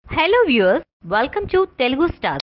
Hello viewers, welcome to Telugu Stars.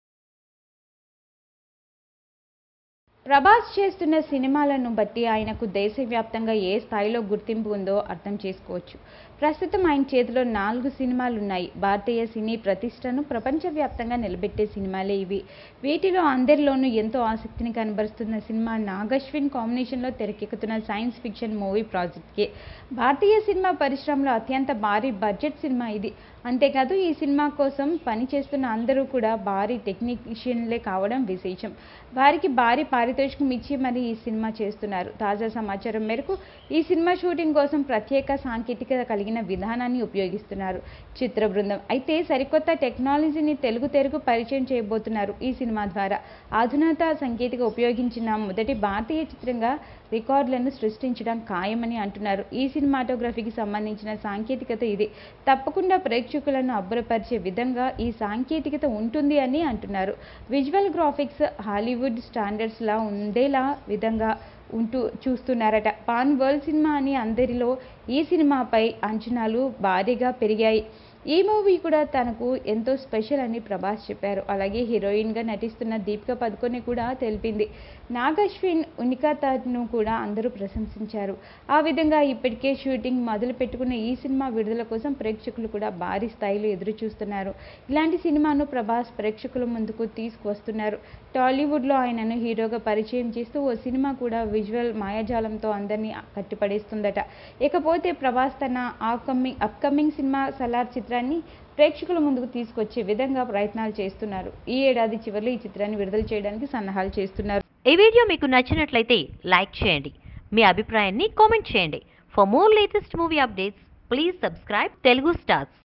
Prabhas చేస్తున్న సినిమాలను బట్టి ఆయనకు దేశవ్యాప్తంగా ఏ స్థాయిలో గుర్తింపు ఉందో అర్థం చేసుకోవచ్చు. ప్రస్తుతం ఆయన చేతిలో 4 సినిమాలున్నాయి. భారతీయ సినీ ప్రతిష్టను ప్రపంచవ్యాప్తంగా నిలబెట్టే సినిమాలే ఇవి. వీటిలో అందరిలోనూ ఎంతో ఆసక్తిని కనబరుస్తున్న సినిమా నాగశ్విన్ కాంబినేషన్లో తెరకెక్కుతున్న science fiction movie project K. భారతీయ సినిమా పరిశ్రమలో అత్యంత భారీ బడ్జెట్ సినిమా ఇది. అంతేకాదు ఈ సినిమా కోసం పనిచేస్తున్న అందరూ కూడా భారీ టెక్నీషియన్లే కావడం విశేషం. వారికి భారీ పారితోషికం ఇచ్చి మరి ఈ సినిమా చేస్తున్నారు. తాజా సమాచారం మేరకు ఈ సినిమా షూటింగ్ కోసం ప్రత్యేక సాంకేతికత కలిగిన విధానాన్ని ఉపయోగిస్తున్నారు చిత్ర బృందం. అయితే సరికొత్త టెక్నాలజీని తెలుగు తెరకు పరిచయం చేయబోతున్నారు ఈ సినిమా ద్వారా. ఆధునాత సాంకేతిక ఉపయోగించిన మొదటి భారతీయ చిత్రంగా రికార్డులను సృష్టించడం ఖాయమని అంటున్నారు. ఈ సినిమాటోగ్రఫీకి సంబంధించిన సాంకేతికత ఇది. తప్పకుండా ప్రేక్షకులను అబ్బురపరిచే విధంగా ఈ సాంకేతికత ఉంటుంది అని అంటున్నారు. విజువల్ గ్రాఫిక్స్ హాలీవుడ్ స్టాండర్డ్స్ లా ఉండేలా విధంగా చూస్తున్నారట. పాన్ వరల్డ్ సినిమా అని అందరిలో ఈ సినిమాపై అంచనాలు భారీగా పెరిగాయి. ఈ మూవీ కూడా తనకు ఎంతో స్పెషల్ అని ప్రభాస్ చెప్పారు. అలాగే హీరోయిన్గా నటిస్తున్న దీపికా పదుకొనె కూడా తెలిపింది. నాగశ్విన్ ఉనికతను కూడా అందరూ ప్రశంసించారు. ఆ విధంగా ఇప్పటికే షూటింగ్ మొదలు పెట్టుకున్న ఈ సినిమా విడుదల కోసం ప్రేక్షకులు కూడా భారీ స్థాయిలో ఎదురు చూస్తున్నారు. ఇలాంటి సినిమాను ప్రభాస్ ప్రేక్షకుల ముందుకు తీసుకువస్తున్నారు. టాలీవుడ్లో ఆయనను హీరోగా పరిచయం చేస్తూ ఓ సినిమా కూడా విజువల్ మాయాజాలంతో అందరినీ కట్టిపడేస్తుందట. ఇకపోతే ప్రభాస్ తన అప్కమింగ్ సినిమా సలార్ చిత్రాన్ని ప్రేక్షకుల ముందుకు తీసుకొచ్చే విధంగా ప్రయత్నాలు చేస్తున్నారు. ఈ ఏడాది చివరిలో ఈ చిత్రాన్ని విడుదల చేయడానికి సన్నాహాలు చేస్తున్నారు. ఈ వీడియో మీకు నచ్చినట్లయితే లైక్ చేయండి. మీ అభిప్రాయాన్ని కామెంట్ చేయండి. For more latest movie updates please subscribe Telugu stars.